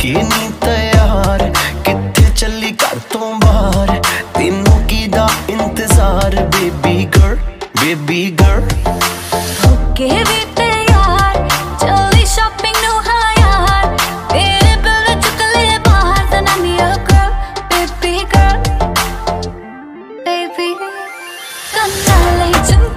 कि नी तैयार किथे चली घर तो बाहर तेनू की दा इंतजार baby girl baby girl okay वे तैयार चली शॉपिंग नु हाँ यार तेरे बिल चुक ले बाहर then I'm your girl baby girl baby कंधा ले